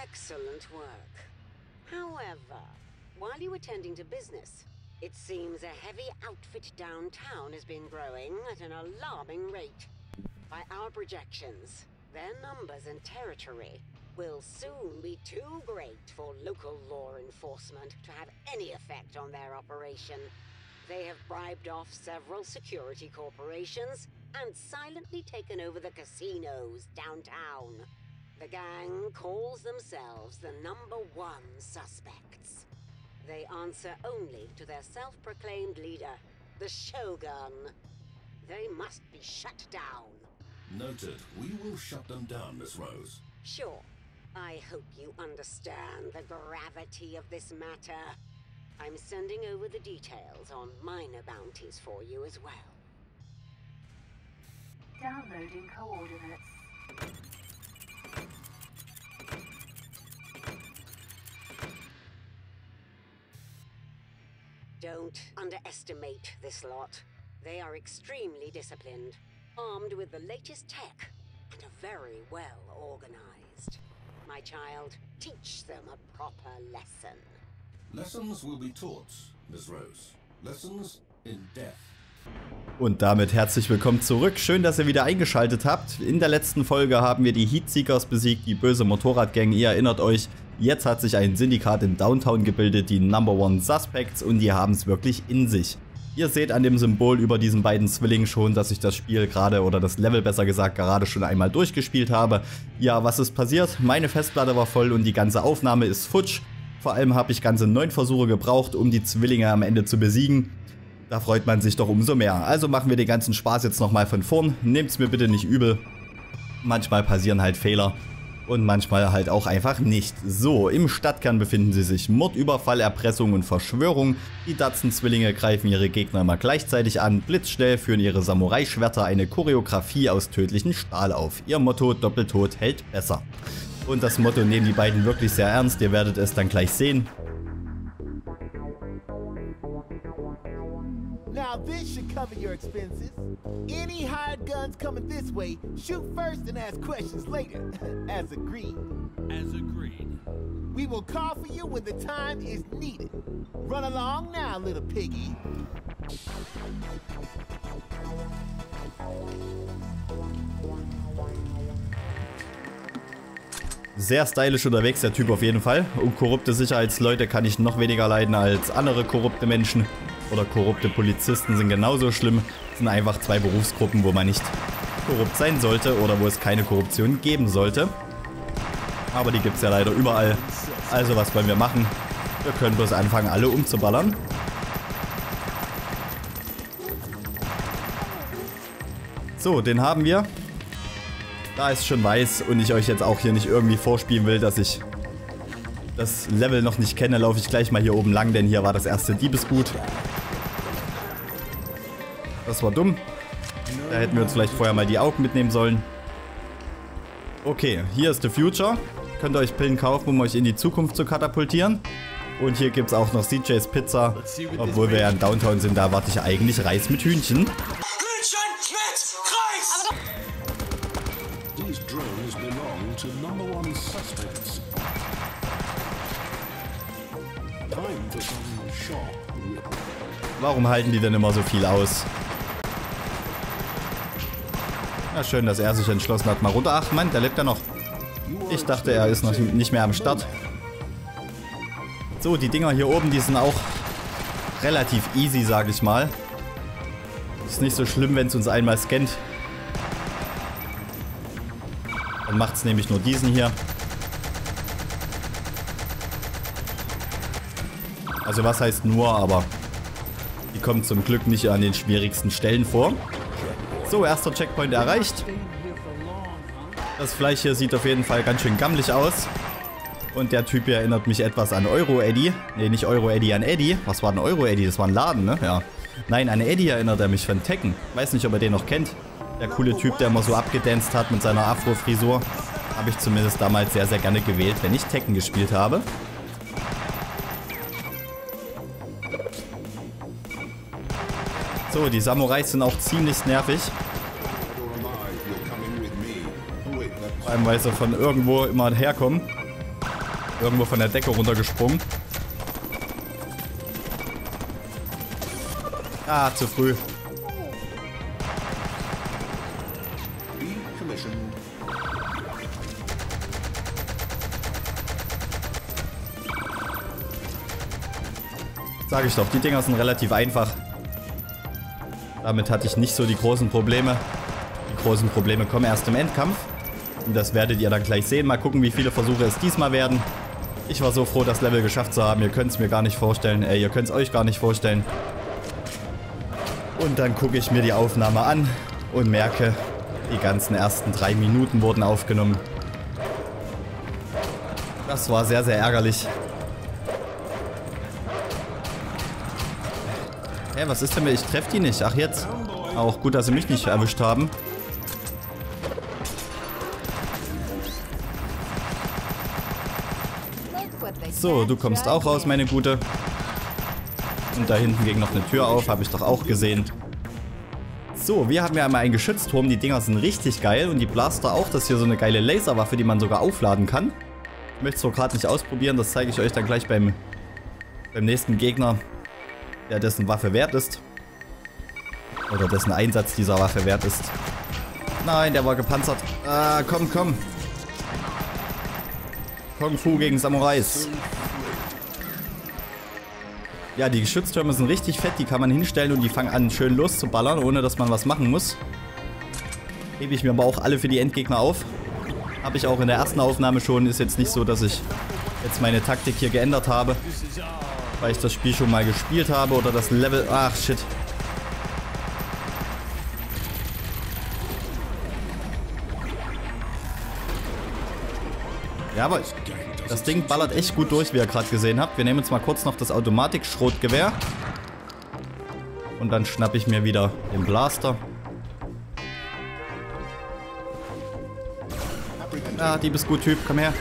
Excellent work. However, while you were tending to business, it seems a heavy outfit downtown has been growing at an alarming rate. By our projections, their numbers and territory will soon be too great for local law enforcement to have any effect on their operation. They have bribed off several security corporations and silently taken over the casinos downtown. The gang calls themselves the #1 suspects. They answer only to their self-proclaimed leader, the Shogun. They must be shut down. Noted. We will shut them down, Miss Rose. Sure. I hope you understand the gravity of this matter. I'm sending over the details on minor bounties for you as well. Downloading coordinates. Don't underestimate this lot. They are extremely disciplined, armed with the latest tech, and are very well organized. My child, teach them a proper lesson. Lessons will be taught, Miss Rose. Lessons in death. Und damit herzlich willkommen zurück. Schön, dass ihr wieder eingeschaltet habt. In der letzten Folge haben wir die Heatseekers besiegt, die böse Motorradgang. Ihr erinnert euch, jetzt hat sich ein Syndikat in Downtown gebildet, die #1 Suspects, und die haben es wirklich in sich. Ihr seht an dem Symbol über diesen beiden Zwillingen schon, dass ich das Spiel gerade, oder das Level besser gesagt, gerade schon einmal durchgespielt habe. Ja, was ist passiert? Meine Festplatte war voll und die ganze Aufnahme ist futsch. Vor allem habe ich ganze 9 Versuche gebraucht, um die Zwillinge am Ende zu besiegen. Da freut man sich doch umso mehr. Also machen wir den ganzen Spaß jetzt nochmal von vorn. Nehmt's mir bitte nicht übel. Manchmal passieren halt Fehler. Und manchmal halt auch einfach nicht. So, im Stadtkern befinden sie sich. Mord, Überfall, Erpressung und Verschwörung. Die Datsun-Zwillinge greifen ihre Gegner immer gleichzeitig an. Blitzschnell führen ihre Samurai-Schwerter eine Choreografie aus tödlichen Stahl auf. Ihr Motto: Doppeltod hält besser. Und das Motto nehmen die beiden wirklich sehr ernst. Ihr werdet es dann gleich sehen. Now this should cover your expenses. Any hired guns coming this way, shoot first and ask questions later. As agreed. As agreed. We will call for you when the time is needed. Run along now, little piggy. Sehr stylisch unterwegs, der Typ auf jeden Fall. Und korrupte Sicherheitsleute kann ich noch weniger leiden als andere korrupte Menschen. Oder korrupte Polizisten sind genauso schlimm. Das sind einfach zwei Berufsgruppen, wo man nicht korrupt sein sollte oder wo es keine Korruption geben sollte. Aber die gibt es ja leider überall. Also was wollen wir machen? Wir können bloß anfangen, alle umzuballern. So, den haben wir. Da ist schon weiß und ich euch jetzt auch hier nicht irgendwie vorspielen will, dass ich das Level noch nicht kenne, laufe ich gleich mal hier oben lang, denn hier war das erste Diebesgut. Das war dumm. Da hätten wir uns vielleicht vorher mal die Augen mitnehmen sollen. Okay, hier ist The Future. Könnt ihr euch Pillen kaufen, um euch in die Zukunft zu katapultieren. Und hier gibt es auch noch CJ's Pizza. Obwohl wir ja in Downtown sind, da warte ich eigentlich Reis mit Hühnchen. Hühnchen mit Reis! These drones belong to #1 suspects. Time for some sharp. Warum halten die denn immer so viel aus? Ja, schön, dass er sich entschlossen hat, mal runter. Ach Mann, der lebt ja noch. Ich dachte, er ist noch nicht mehr am Start. So, die Dinger hier oben, die sind auch relativ easy, sage ich mal. Ist nicht so schlimm, wenn es uns einmal scannt. Dann macht es nämlich nur diesen hier. Also was heißt nur, aber die kommen zum Glück nicht an den schwierigsten Stellen vor. So, erster Checkpoint erreicht. Das Fleisch hier sieht auf jeden Fall ganz schön gammelig aus. Und der Typ hier erinnert mich etwas an Euro-Eddie. Ne, nicht Euro-Eddie, an Eddie. Was war denn Euro-Eddie? Das war ein Laden, ne? Ja. Nein, an Eddie erinnert er mich von Tekken. Weiß nicht, ob ihr den noch kennt. Der coole Typ, der immer so abgedanzt hat mit seiner Afro-Frisur. Habe ich zumindest damals sehr, sehr gerne gewählt, wenn ich Tekken gespielt habe. So, die Samurais sind auch ziemlich nervig. Vor allem, weil sie von irgendwo immer herkommen. Irgendwo von der Decke runtergesprungen. Ah, zu früh. Sag ich doch, die Dinger sind relativ einfach. Damit hatte ich nicht so die großen Probleme. Die großen Probleme kommen erst im Endkampf. Und das werdet ihr dann gleich sehen. Mal gucken, wie viele Versuche es diesmal werden. Ich war so froh, das Level geschafft zu haben. Ihr könnt es mir gar nicht vorstellen. Ihr könnt es euch gar nicht vorstellen. Und dann gucke ich mir die Aufnahme an und merke, die ganzen ersten 3 Minuten wurden aufgenommen. Das war sehr, sehr ärgerlich. Hä, was ist denn mir? Ich treffe die nicht. Ach, jetzt. Auch gut, dass sie mich nicht erwischt haben. So, du kommst auch raus, meine Gute. Und da hinten ging noch eine Tür auf, habe ich doch auch gesehen. So, wir haben ja einmal einen Geschützturm. Die Dinger sind richtig geil. Und die Blaster auch. Das ist hier so eine geile Laserwaffe, die man sogar aufladen kann. Ich möchte es so gerade nicht ausprobieren. Das zeige ich euch dann gleich beim nächsten Gegner, der dessen Waffe wert ist. Oder dessen Einsatz dieser Waffe wert ist. Nein, der war gepanzert. Ah, komm, komm. Kung Fu gegen Samurais. Ja, die Geschütztürme sind richtig fett. Die kann man hinstellen und die fangen an schön loszuballern, ohne dass man was machen muss. Hebe ich mir aber auch alle für die Endgegner auf. Habe ich auch in der ersten Aufnahme schon. Ist jetzt nicht so, dass ich jetzt meine Taktik hier geändert habe, weil ich das Spiel schon mal gespielt habe oder das Level... Ach, shit. Ja, aber das Ding ballert echt gut durch, wie ihr gerade gesehen habt. Wir nehmen jetzt mal kurz noch das Automatik-Schrotgewehr. Und dann schnappe ich mir wieder den Blaster. Ah, die bist gut, Typ. Komm her.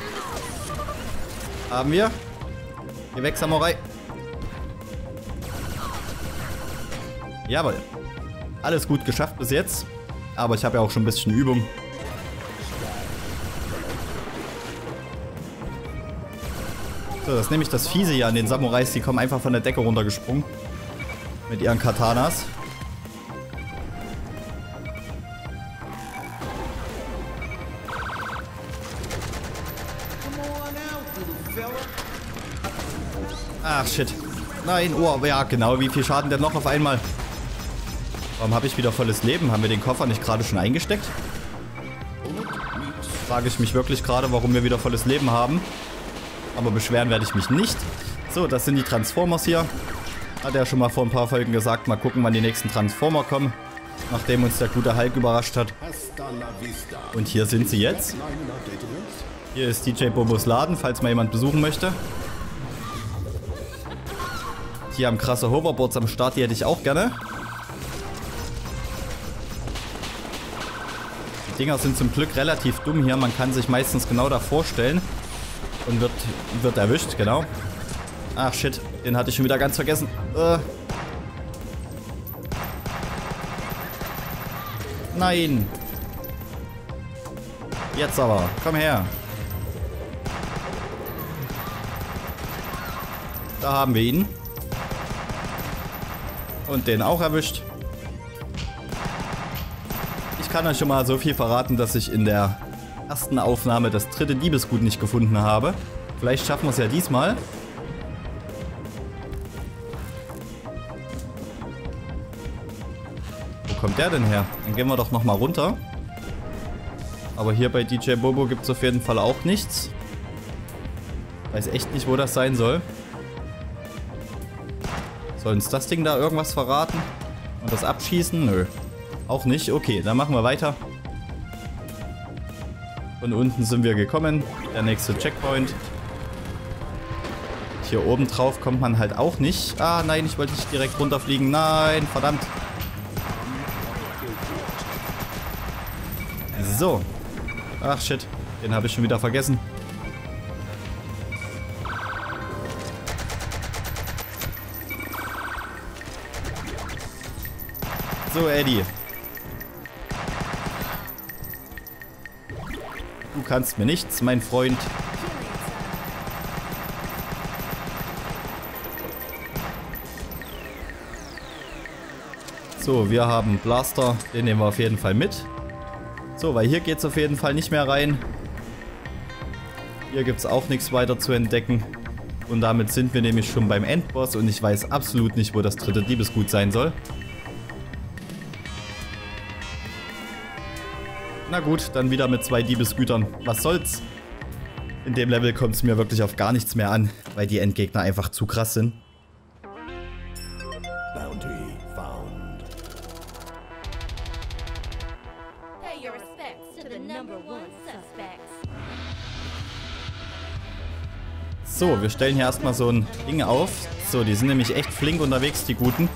Haben wir. Geh weg, Samurai. Jawohl. Alles gut geschafft bis jetzt. Aber ich habe ja auch schon ein bisschen Übung. So, das ist nämlich das Fiese hier an den Samurais. Die kommen einfach von der Decke runtergesprungen. Mit ihren Katanas. Ach, shit. Nein, oh, ja, genau. Wie viel Schaden denn noch auf einmal? Warum habe ich wieder volles Leben? Haben wir den Koffer nicht gerade schon eingesteckt? Frage ich mich wirklich gerade, warum wir wieder volles Leben haben. Aber beschweren werde ich mich nicht. So, das sind die Transformers hier. Hat er schon mal vor ein paar Folgen gesagt. Mal gucken, wann die nächsten Transformer kommen. Nachdem uns der gute Hulk überrascht hat. Und hier sind sie jetzt. Hier ist DJ Bobos Laden, falls mal jemand besuchen möchte. Hier haben krasse Hoverboards am Start, die hätte ich auch gerne. Die Dinger sind zum Glück relativ dumm hier. Man kann sich meistens genau davor stellen. Und wird erwischt, genau. Ach shit, den hatte ich schon wieder ganz vergessen. Nein. Jetzt aber, komm her. Da haben wir ihn. Und den auch erwischt. Ich kann euch schon mal so viel verraten, dass ich in der ersten Aufnahme das 3. Diebesgut nicht gefunden habe. Vielleicht schaffen wir es ja diesmal. Wo kommt der denn her? Dann gehen wir doch nochmal runter. Aber hier bei DJ Bobo gibt es auf jeden Fall auch nichts. Weiß echt nicht, wo das sein soll. Soll uns das Ding da irgendwas verraten? Und das abschießen? Nö. Auch nicht? Okay, dann machen wir weiter. Von unten sind wir gekommen. Der nächste Checkpoint. Hier oben drauf kommt man halt auch nicht. Ah, nein, ich wollte nicht direkt runterfliegen. Nein, verdammt. So. Ach, shit. Den habe ich schon wieder vergessen. So, Eddie. Du kannst mir nichts, mein Freund. So, wir haben Blaster. Den nehmen wir auf jeden Fall mit. So, weil hier geht es auf jeden Fall nicht mehr rein. Hier gibt es auch nichts weiter zu entdecken. Und damit sind wir nämlich schon beim Endboss. Und ich weiß absolut nicht, wo das dritte Diebesgut sein soll. Na gut, dann wieder mit 2 Diebesgütern. Was soll's? In dem Level kommt es mir wirklich auf gar nichts mehr an, weil die Endgegner einfach zu krass sind. Bounty found. Pay your respects to the #1 suspects. So, wir stellen hier erstmal so ein Ding auf. So, die sind nämlich echt flink unterwegs, die Guten.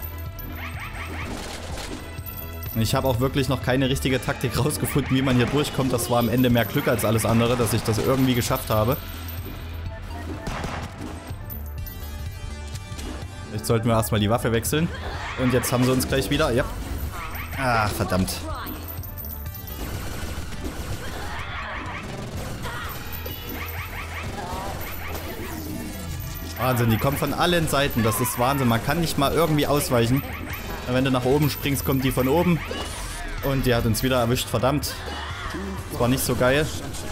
Ich habe auch wirklich noch keine richtige Taktik rausgefunden, wie man hier durchkommt. Das war am Ende mehr Glück als alles andere, dass ich das irgendwie geschafft habe. Jetzt sollten wir erstmal die Waffe wechseln. Und jetzt haben sie uns gleich wieder. Ja. Ach, verdammt. Wahnsinn, die kommen von allen Seiten. Das ist Wahnsinn. Man kann nicht mal irgendwie ausweichen. Wenn du nach oben springst, kommt die von oben. Und die hat uns wieder erwischt. Verdammt. Das war nicht so geil.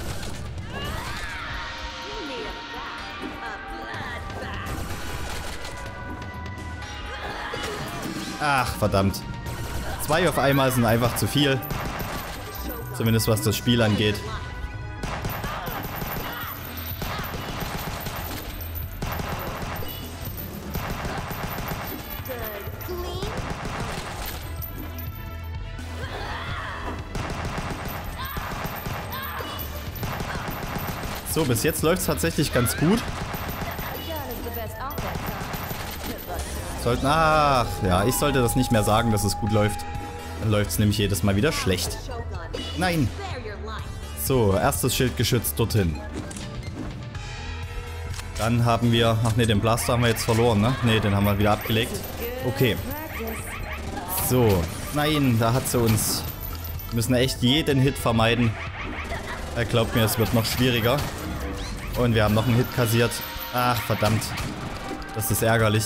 Ach, verdammt. 2 auf einmal sind einfach zu viel. Zumindest was das Spiel angeht. So, bis jetzt läuft es tatsächlich ganz gut. Ach, ja, ich sollte das nicht mehr sagen, dass es gut läuft. Dann läuft es nämlich jedes Mal wieder schlecht. Nein. So, erstes Schildgeschütz dorthin. Dann haben wir... Ach ne, den Blaster haben wir jetzt verloren, ne? Ne, den haben wir wieder abgelegt. Okay. So. Nein, da hat sie uns... Wir müssen echt jeden Hit vermeiden. Er glaubt mir, es wird noch schwieriger. Und wir haben noch einen Hit kassiert. Ach, verdammt. Das ist ärgerlich.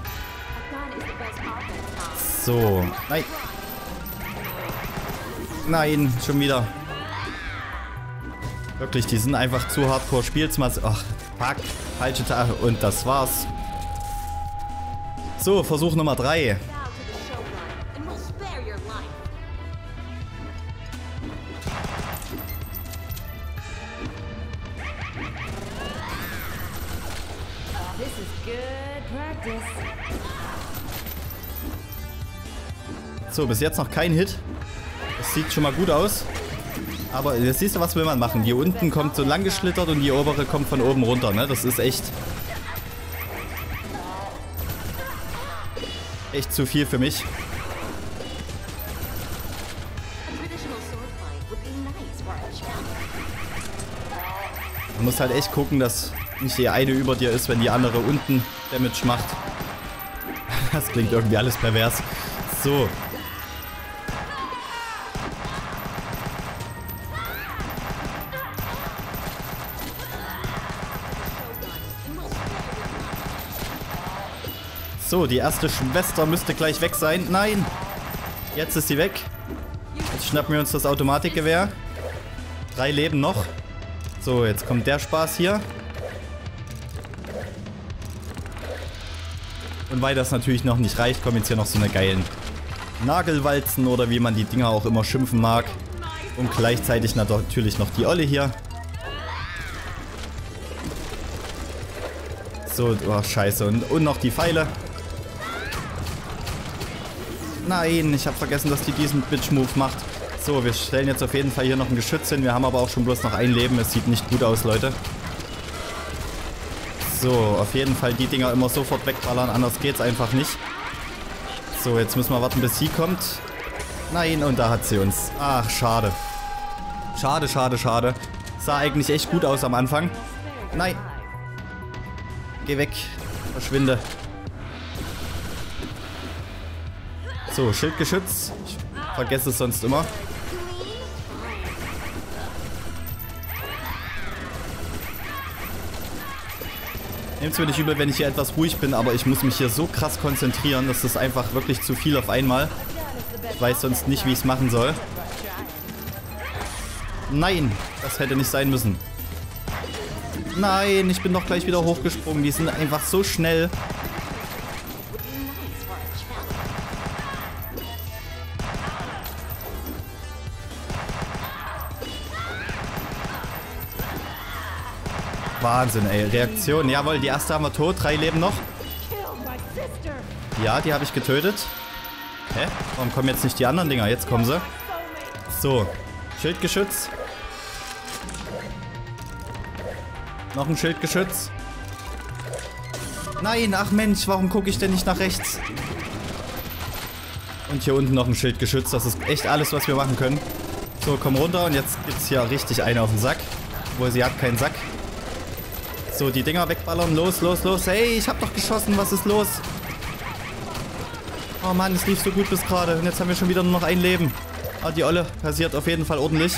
So. Nein. Nein, schon wieder. Wirklich, die sind einfach zu hardcore. Spielt's mal. Ach, fuck. Falsche Taste. Und das war's. So, Versuch Nummer 3. So, bis jetzt noch kein Hit. Das sieht schon mal gut aus. Aber jetzt siehst du, was will man machen. Die unten kommt so lang geschlittert und die obere kommt von oben runter, ne? Das ist echt zu viel für mich. Man muss halt echt gucken, dass nicht die eine über dir ist, wenn die andere unten Damage macht. Das klingt irgendwie alles pervers. So. So, die erste Schwester müsste gleich weg sein. Nein! Jetzt ist sie weg. Jetzt schnappen wir uns das Automatikgewehr. 3 Leben noch. So, jetzt kommt der Spaß hier. Und weil das natürlich noch nicht reicht, kommen jetzt hier noch so eine geilen Nagelwalzen oder wie man die Dinger auch immer schimpfen mag. Und gleichzeitig natürlich noch die Olle hier. So, oh scheiße. Und noch die Pfeile. Nein, ich habe vergessen, dass die diesen Bitch-Move macht. So, wir stellen jetzt auf jeden Fall hier noch ein Geschütz hin. Wir haben aber auch schon bloß noch ein Leben. Es sieht nicht gut aus, Leute. So, auf jeden Fall die Dinger immer sofort wegballern. Anders geht's einfach nicht. So, jetzt müssen wir warten, bis sie kommt. Nein, und da hat sie uns. Ach, schade. Schade, schade, schade. Sah eigentlich echt gut aus am Anfang. Nein. Geh weg. Verschwinde. So, Schildgeschütz. Ich vergesse es sonst immer. Nehmt es mir nicht übel, wenn ich hier etwas ruhig bin, aber ich muss mich hier so krass konzentrieren, das ist einfach wirklich zu viel auf einmal. Ich weiß sonst nicht, wie ich es machen soll. Nein, das hätte nicht sein müssen. Nein, ich bin doch gleich wieder hochgesprungen. Die sind einfach so schnell. Wahnsinn, ey. Reaktion. Jawohl, die erste haben wir tot. 3 leben noch. Ja, die habe ich getötet. Hä? Warum kommen jetzt nicht die anderen Dinger? Jetzt kommen sie. So. Schildgeschütz. Noch ein Schildgeschütz. Nein, ach Mensch, warum gucke ich denn nicht nach rechts? Und hier unten noch ein Schildgeschütz. Das ist echt alles, was wir machen können. So, komm runter und jetzt gibt's hier richtig eine auf den Sack. Obwohl, sie hat keinen Sack. So, die Dinger wegballern. Los, los, los. Hey, ich hab doch geschossen. Was ist los? Oh Mann, es lief so gut bis gerade. Und jetzt haben wir schon wieder nur noch ein Leben. Ah, die Olle passiert auf jeden Fall ordentlich.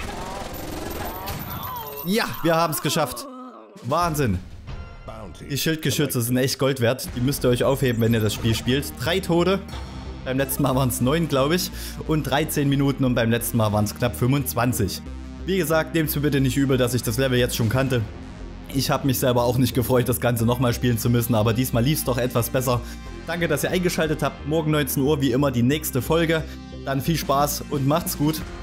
Ja, wir haben es geschafft. Wahnsinn. Die Schildgeschütze sind echt Gold wert. Die müsst ihr euch aufheben, wenn ihr das Spiel spielt. 3 Tode. Beim letzten Mal waren es 9, glaube ich. Und 13 Minuten und beim letzten Mal waren es knapp 25. Wie gesagt, nehmt es mir bitte nicht übel, dass ich das Level jetzt schon kannte. Ich habe mich selber auch nicht gefreut, das Ganze nochmal spielen zu müssen, aber diesmal lief es doch etwas besser. Danke, dass ihr eingeschaltet habt. Morgen 19 Uhr wie immer die nächste Folge. Dann viel Spaß und macht's gut.